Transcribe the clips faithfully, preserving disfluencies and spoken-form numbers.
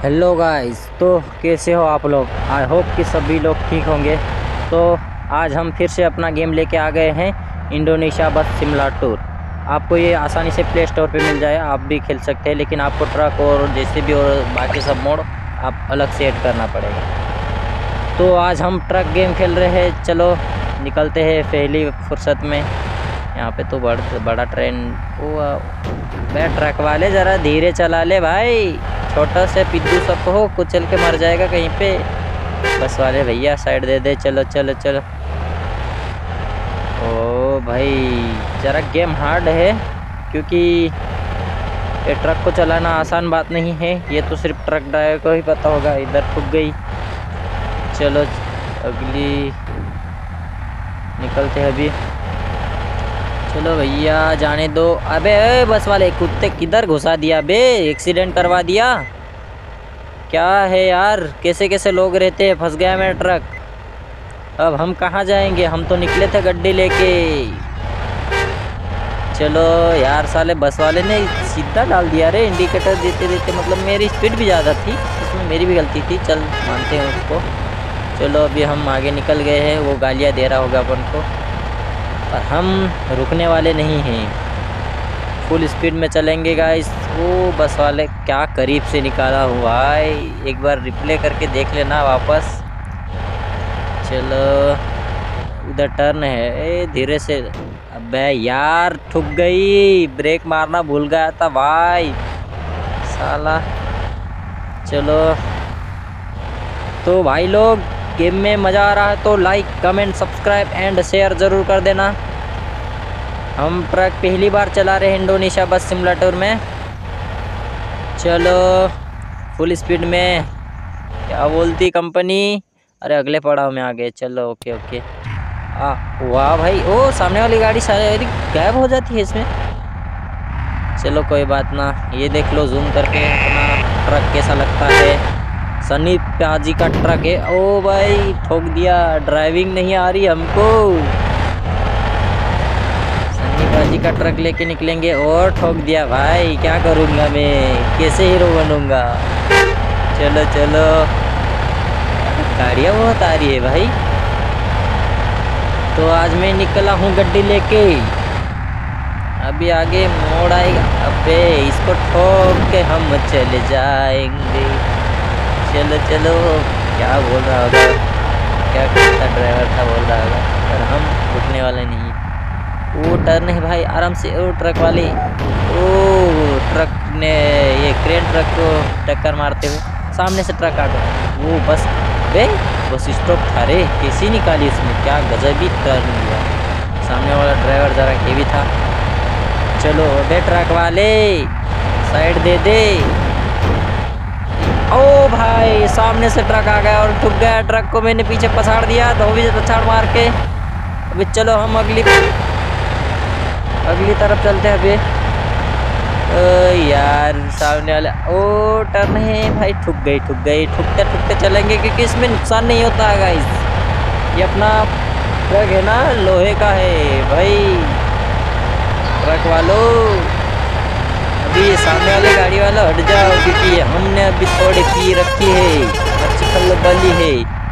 Hello guys, तो कैसे हो आप लोग। आई होप कि सभी लोग ठीक होंगे। तो आज हम फिर से अपना गेम लेके आ गए हैं, इंडोनेशिया बस सिमुलेटर। आपको ये आसानी से प्ले स्टोर पे मिल जाए, आप भी खेल सकते हैं, लेकिन आपको ट्रक और जेसीबी और बाकी सब मोड आप अलग से ऐड करना पड़ेगा। तो आज हम ट्रक गेम खेल रहे हैं। चलो निकलते हैं पहली फुर्सत में। यहाँ पे तो बड़ बड़ा ट्रेन। वो बे ट्रक वाले ज़रा धीरे चला ले भाई, छोटा से पिद्दू सब हो, कुचल के मर जाएगा कहीं पे। बस वाले भैया साइड दे दे। चलो चलो चलो। ओ भाई, ज़रा गेम हार्ड है क्योंकि ये ट्रक को चलाना आसान बात नहीं है। ये तो सिर्फ ट्रक ड्राइवर को ही पता होगा। इधर ठुक गई। चलो अगली निकलते हैं अभी। चलो भैया जाने दो। अबे ए, बस वाले कुत्ते किधर घुसा दिया बे, एक्सीडेंट करवा दिया। क्या है यार, कैसे कैसे लोग रहते हैं। फंस गया मैं ट्रक। अब हम कहाँ जाएंगे, हम तो निकले थे गड्डी लेके। चलो यार, साले बस वाले ने सीधा डाल दिया रे इंडिकेटर देते देते। मतलब मेरी स्पीड भी ज़्यादा थी, इसमें मेरी भी गलती थी। चल मानते हैं उसको। चलो अभी हम आगे निकल गए हैं। वो गालियाँ दे रहा होगा अपन को, पर हम रुकने वाले नहीं हैं। फुल स्पीड में चलेंगे गाइस। वो बस वाले क्या करीब से निकाला हुआ है, एक बार रिप्ले करके देख लेना वापस। चलो उधर टर्न है, ए धीरे से। अबे यार ठुक गई, ब्रेक मारना भूल गया था भाई साला। चलो तो भाई लोग, गेम में मज़ा आ रहा है तो like comment subscribe and share ज़रूर कर देना। हम ट्रक पहली बार चला रहे हैं इंडोनेशिया बस सिमुलेटर में। चलो फुल स्पीड में। क्या बोलती कंपनी। अरे अगले पड़ाव में आ गए। चलो ओके ओके। आ वाह भाई, ओ सामने वाली गाड़ी सारी गायब हो जाती है इसमें। चलो कोई बात ना। ये देख लो जूम करके अपना ट्रक कैसा लगता है। सनी प्याजी का ट्रक है। ओ भाई ठोक दिया, ड्राइविंग नहीं आ रही हमको। सनी प्याजी का ट्रक लेके निकलेंगे और ठोक दिया भाई, क्या करूँगा मैं, कैसे हीरो बनूँगा। चलो चलो, गाड़ियाँ बहुत आ रही है भाई। तो आज मैं निकला हूँ गड्डी लेके। अभी आगे मोड़ आएगा। अबे इसको ठोक के हम चले जाएंगे। चलो चलो। क्या बोल रहा होगा, क्या करता ड्राइवर था बोल रहा होगा, पर हम रुकने वाले नहीं। वो टर्न है भाई, आराम से। ओ ट्रक वाले, ओ ट्रक ने ये क्रेन ट्रक को टक्कर मारते हुए सामने से ट्रक आ गया। वो बस बे बस स्टॉप था रे, कैसी निकाली उसमें, क्या गजबी टर्न लिया। सामने वाला ड्राइवर ज़रा हेवी था। चलो बे ट्रक वाले साइड दे दे। ओ भाई सामने से ट्रक आ गया और ठुक गया। ट्रक को मैंने पीछे पछाड़ दिया, धोबी से पछाड़ मार के। अभी चलो हम अगली अगली तरफ चलते हैं। अभी ओ यार सामने वाला ओ टर्न है भाई, ठुक गई ठुक गई। ठुकते ठुकते चलेंगे क्योंकि इसमें नुकसान नहीं होता है गाइस। ये अपना ट्रक है ना, लोहे का है भाई। ट्रक वालों अभी सामने वाले गाड़ी वाला हट जाओ, क्योंकि हमने अभी थोड़ी पी रखी है, अच्छी खल्लबली है।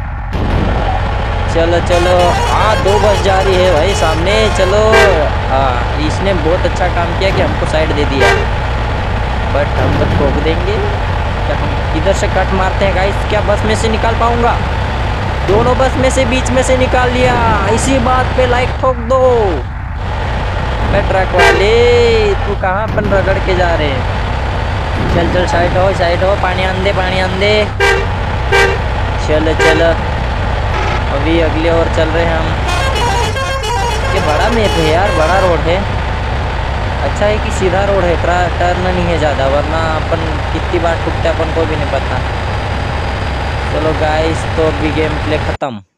चलो चलो। हाँ दो बस जा रही है भाई सामने। चलो हाँ, इसने बहुत अच्छा काम किया कि हमको साइड दे दिया, बट हम तो ठोक देंगे। क्या हम इधर से कट मारते हैं गाइस, क्या बस में से निकाल पाऊंगा। दोनों बस में से बीच में से निकाल लिया। इसी बात पे लाइक ठोक दो। मैं ट्रक वाले, तू कहाँ अपन रगड़ के जा रहे हैं। चल चल साइड हो साइड हो, पानी आंदे पानी आंदे। चलो चलो अभी अगले और चल रहे हैं हम। ये बड़ा मैप है यार, बड़ा रोड है। अच्छा है कि सीधा रोड है, टर्न नहीं है ज़्यादा, वरना अपन कितनी बार ठुकते अपन को भी नहीं पता। चलो गाइस, तो अभी गेम प्ले ख़त्म।